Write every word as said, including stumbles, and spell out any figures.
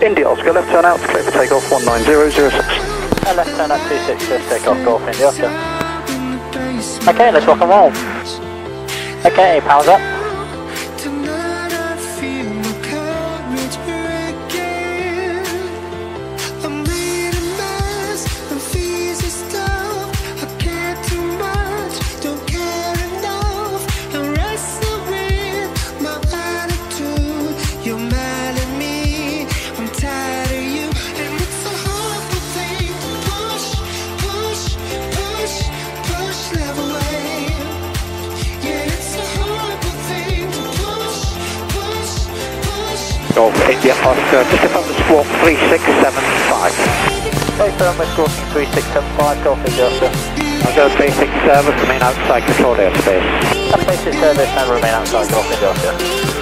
India Oscar, left turn out, clear for takeoff one nine zero zero six. And left turn at two six, clear for takeoff, Golf India Oscar. Okay, let's rock and roll. Okay, powers up. Golf India Oscar, just confirm the squawk three six seven five. Okay, firm with squawking three six seven five, Golf India Oscar. I'll go basic service, remain outside controlled airspace. And basic service and remain outside Golf India Oscar.